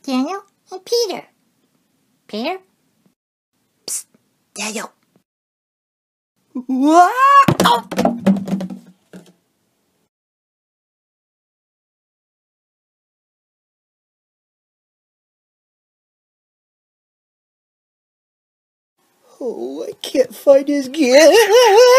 Daniel and Peter. Peter? Psst, Daniel. Oh! Oh, I can't find his gift.